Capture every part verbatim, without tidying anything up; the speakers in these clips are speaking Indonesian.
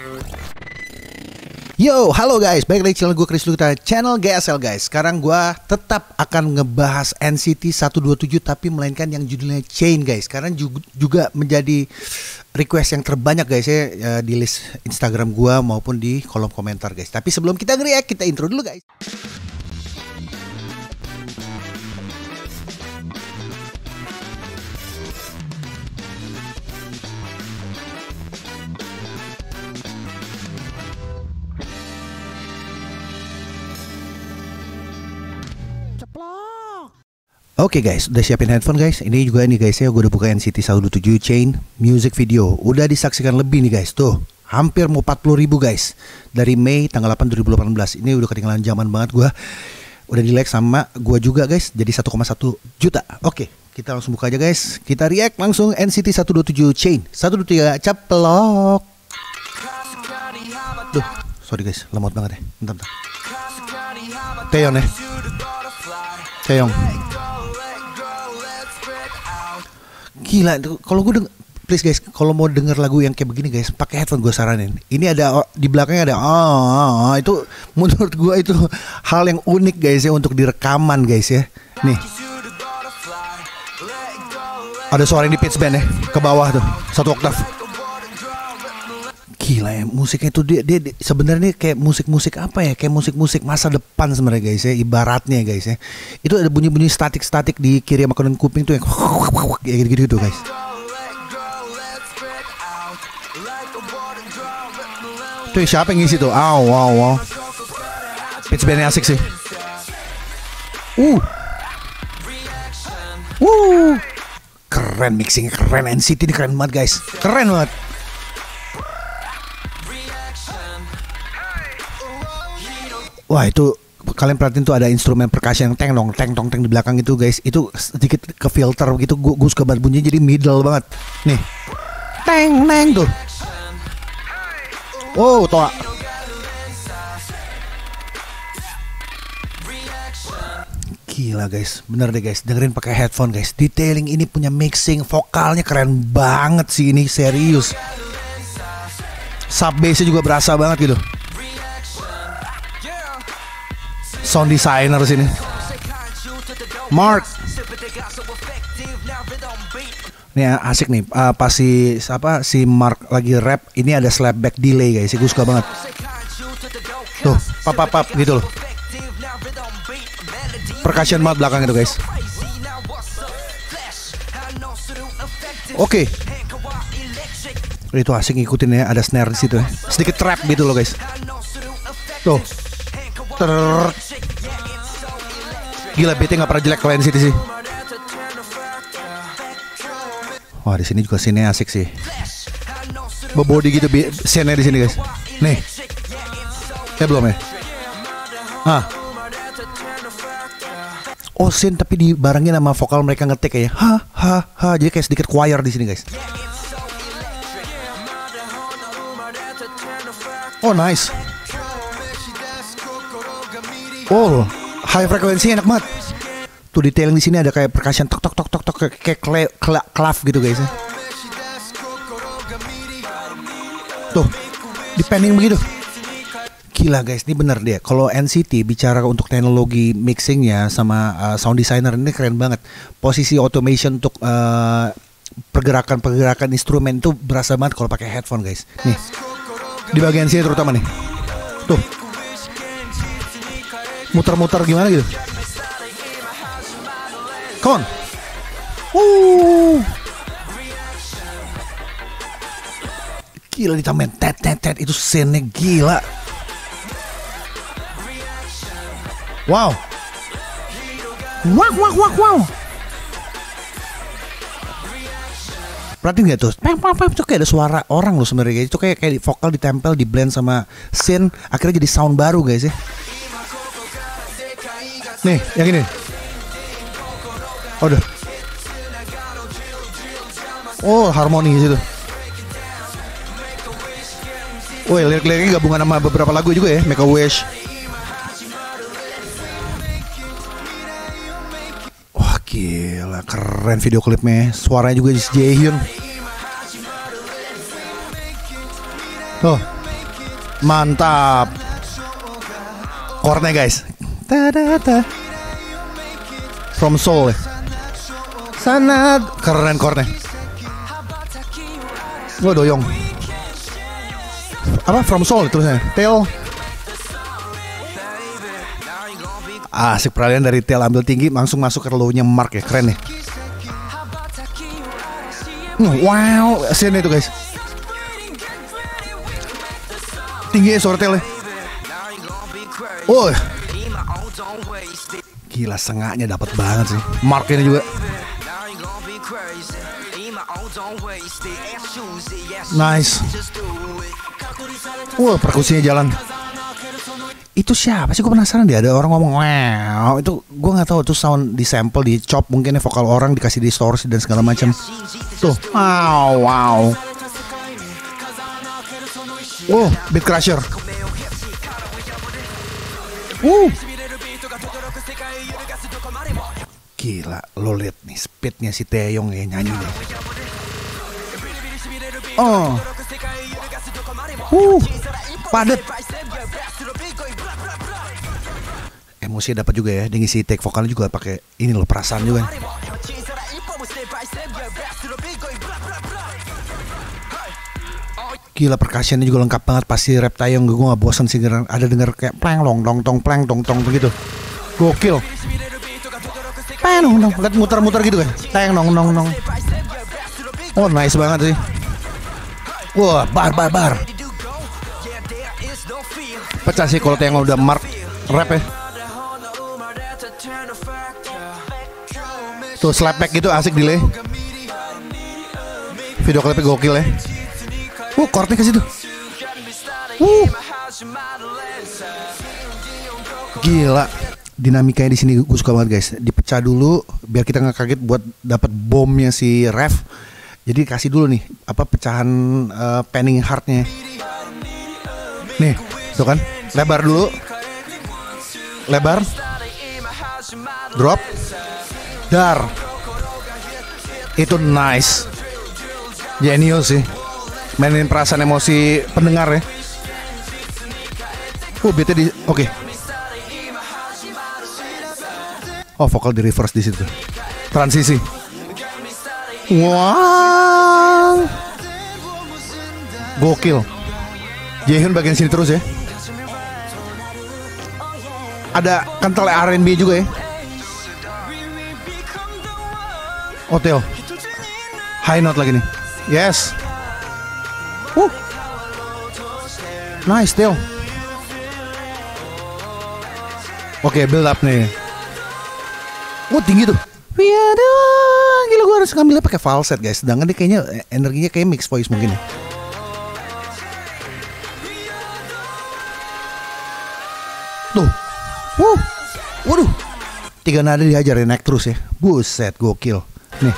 Yo, halo guys, balik lagi channel gue Chris Lukita, channel G S L guys. Sekarang gue tetap akan ngebahas N C T seratus dua puluh tujuh, tapi melainkan yang judulnya Chain guys. Karena juga menjadi request yang terbanyak guys ya, di list Instagram gue maupun di kolom komentar guys. Tapi sebelum kita nge-react, kita intro dulu guys. Oke okay guys, udah siapin handphone guys. Ini juga nih guys ya, gue udah buka N C T seratus dua puluh tujuh Chain music video. Udah disaksikan lebih nih guys, tuh hampir mau empat puluh ribu guys. Dari Mei tanggal delapan dua ribu delapan belas. Ini udah ketinggalan zaman banget gue. Udah di like sama gue juga guys, jadi satu koma satu juta. Oke, okay, kita langsung buka aja guys. Kita react langsung N C T seratus dua puluh tujuh Chain seratus dua puluh tiga caplok. Duh, sorry guys, lemot banget ya. Bentar, bentar. Taeyong ya. Taeyong. Gila, kalau gue denger, please guys, kalau mau denger lagu yang kayak begini guys, pakai headphone gue saranin. Ini ada di belakangnya ada ah, ah, itu menurut gue itu hal yang unik guys ya untuk direkaman guys ya. Nih, ada suara yang di pitch bend ya, ke bawah tuh, satu oktav. Gila ya, musiknya itu dia, dia, dia sebenarnya kayak musik-musik apa ya, kayak musik-musik masa depan sebenarnya guys ya, ibaratnya guys ya. Itu ada bunyi-bunyi statik-statik di kiri sama kanan kuping tuh yang kayak gitu-gitu guys. Tuh siapa yang ngisi tuh? Aw, wow, wow. Pitch bandnya asik sih. Uh, uh, keren mixing, keren N C T ini keren banget guys, keren banget. Wah, itu kalian perhatiin tuh ada instrumen percussion yang teng dong teng tong teng di belakang itu guys. Itu sedikit ke filter gitu. Gue gue suka banget bunyinya, jadi middle banget. Nih, teng neng tuh. Oh, toa. Gila guys, bener deh guys. Dengerin pakai headphone guys. Detailing ini punya mixing, vokalnya keren banget sih ini, serius. Sub bassnya juga berasa banget gitu. Sound designer sini, Mark. Nih asik nih, uh, pas si apa si Mark lagi rap, ini ada slapback delay guys, gue suka banget. Tuh, pap pap pap gitu loh. Percussion banget belakang itu guys. Oke. Okay. Itu asik ngikutin ya, ada snare di situ ya. Sedikit trap gitu loh guys. Tuh. Ter Gila, beatnya nggak pernah jelek kalau N C T sih. Wah, di sini juga scene asik sih. Bebody gitu scene di sini guys. Nih, ya belum ya? Ah, oh scene tapi dibarengin sama vokal mereka ngetik kayak ha ha ha. Jadi kayak sedikit choir di sini guys. Oh nice. Oh, high frekuensi enak banget. Tuh detailing di sini ada kayak percussion tok tok tok tok tok kayak kle, kle, clav gitu guys ya. Tuh, di panning begitu. Gila guys, ini bener deh. Kalau N C T bicara untuk teknologi mixingnya sama uh, sound designer ini keren banget. Posisi automation untuk uh, pergerakan-pergerakan instrumen itu berasa banget kalau pakai headphone guys. Nih, di bagian sini terutama nih. Tuh. Muter-muter gimana gitu. Come on. Uh. Gila ditambahin tet tet tet, itu scene-nya gila. Wow. Wak wak wak wow. Perhatiin gak tuh? Pem pem pem, itu kayak ada suara orang loh sebenarnya. Itu kayak kayak vokal ditempel di blend sama scene, akhirnya jadi sound baru guys ya. Nih, yang ini. Udah. Oh, harmoni situ. Woi, lirik-liriknya gabungan sama beberapa lagu juga ya, Make a Wish. Wah, gila, keren video klipnya. Suaranya juga Jaehyun. Tuh, Mantap. Chordnya guys. Ta-da-da. From Soul ya. Sana keren chordnya. Gue doyong. Apa From Soul terusnya? Tail. Asik, peralihan dari tail ambil tinggi langsung masuk ke low-nya Mark ya. Keren ya. Wow, scene itu guys. Tinggi ya suara tailnya. Oh, gila, sengaknya dapat banget sih. Mark ini juga. Nice. Wah, perkusinya jalan. Itu siapa sih? Gue penasaran dia. Ada orang ngomong wow. Itu gue nggak tahu. Itu sound di sample, di chop mungkin ya, vokal orang dikasih distorsi dan segala macam. Tuh, wow, wow. Wow, beat crusher. Uh. Gila, lo liat nih speednya si Taeyong ya nyanyi deh. Oh. Uh, padet. Emosi dapat juga ya, dia ngisi take vokalnya juga pakai ini loh, perasaan juga. Gila, percussionnya juga lengkap banget, pasti rap Taeyong. Gue gak bosan sih, ada denger kayak pleng long dong tong pleng tong tong begitu. Gokil. Pleng dong dong, lihat muter-muter gitu kan. Pleng nong nong nong. Oh, nice banget sih. Wah, bar bar bar. Pecah sih kalau Taeyong udah Mark rap ya. Tuh slapback gitu asik delay. Video klipnya gokil ya. Uh, chordnya ke situ. Uh. Gila. Dinamikanya di sini gue suka banget guys. Dipecah dulu biar kita nggak kaget buat dapat bomnya si ref. Jadi kasih dulu nih apa pecahan uh, panning heartnya. Nih, tuh kan. Lebar dulu. Lebar. Drop. Dar. Itu nice. Genius sih. Mainin perasaan emosi pendengar ya. Oh, beatnya di oke. Okay. Oh, vokal di reverse di situ. Transisi. Wow. Gokil. Jaehyun bagian sini terus ya. Ada kental R and B juga ya. Oh, Teo. High note lagi nih. Yes. Uh. Nice, Teo. Oke, okay, build up nih. Oh, tinggi tuh. Gila, gue harus ngambilnya pakai falset guys. Sedangkan dia kayaknya energinya kayak mix voice mungkin ya. Tuh. Uh. Waduh. Tiga nada dihajar ya, naik terus ya. Buset, gokil. Nih.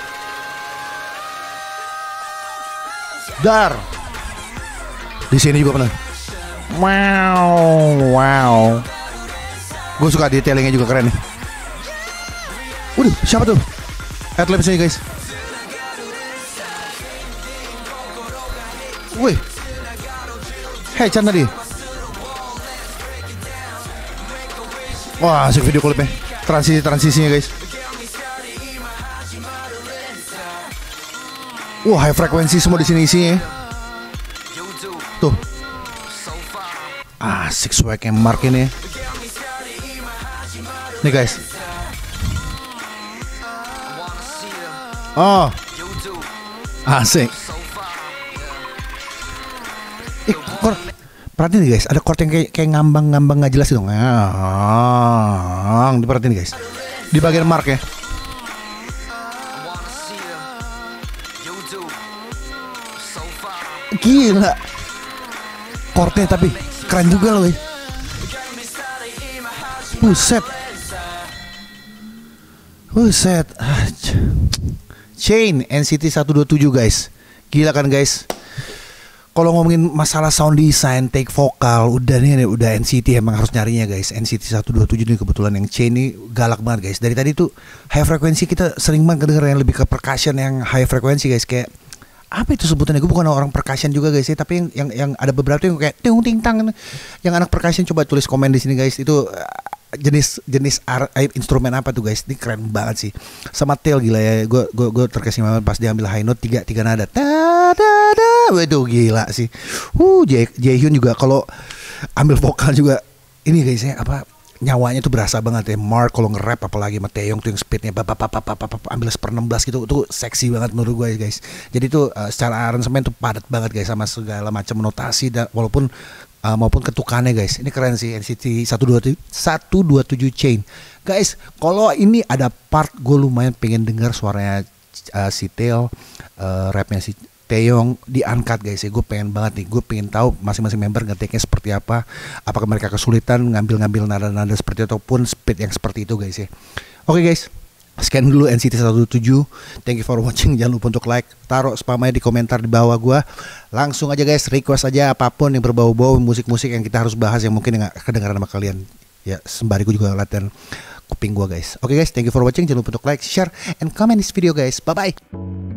Dar. Di sini juga pernah. Wow, wow. Gue suka detailingnya juga keren nih. Waduh, siapa tuh? Adlibs nih guys. Wih. Hei, Chan tadi. Wah, asik video klipnya. Transisi-transisinya guys. Wah, high frekuensi semua di sini isinya. Tuh. Asik swagnya Mark ini. Nih guys. Oh. Asik. Ih, chord. Perhatiin nih guys, ada chord yang kayak, kayak ngambang-ngambang gak jelas gitu. Ngang. Diperhatiin nih guys. Di bagian Mark ya. Gila. Chordnya tapi keren juga loh. Buset. Buset. Chain N C T seratus dua puluh tujuh guys. Gila kan guys. Kalau ngomongin masalah sound design, take vokal, udah nih udah N C T emang harus nyarinya guys. N C T seratus dua puluh tujuh nih kebetulan yang Chain ini galak banget guys. Dari tadi tuh high frekuensi kita sering banget kedengeran yang lebih ke percussion yang high frekuensi guys, kayak apa itu sebutannya, gue bukan orang percussion juga guys ya, tapi yang yang, yang ada beberapa tuh yang kayak ting ting tang, yang anak percussion coba tulis komen di sini guys, itu uh, jenis jenis ar, eh, instrumen apa tuh guys, ini keren banget sih. Sama tail gila ya, gue gue gue terkesima banget pas dia ambil high note tiga tiga nada, ta da da, itu gila sih. Uh, Jae Jaehyun juga kalau ambil vokal juga ini guys ya, apa nyawanya tuh berasa banget ya. Mark kalau nge-rap apalagi sama Taeyong tuh yang speednya bapak bapak bapak ambil seper enam belas gitu, tuh seksi banget menurut gue guys. Jadi tuh uh, secara aransemen tuh padat banget guys sama segala macam notasi dan walaupun Uh, maupun ketukannya guys, ini keren sih N C T seratus dua puluh tujuh Chain guys. Kalau ini ada part gue lumayan pengen dengar suaranya uh, si Tae, uh, rapnya si Taeyong diangkat guys ya, gue pengen banget nih, gue pengen tahu masing-masing member ngeteknya seperti apa, apakah mereka kesulitan ngambil-ngambil nada-nada seperti itu ataupun speed yang seperti itu guys ya. Oke okay, guys, sekian dulu N C T seratus dua puluh tujuh. Thank you for watching. Jangan lupa untuk like, taruh spamnya di komentar di bawah gua. Langsung aja guys, request aja apapun yang berbau-bau musik-musik yang kita harus bahas yang mungkin nggak kedengaran sama kalian. Ya sembari gua juga latihan kuping gua guys. Oke okay, guys, thank you for watching. Jangan lupa untuk like, share, and comment this video guys. Bye bye.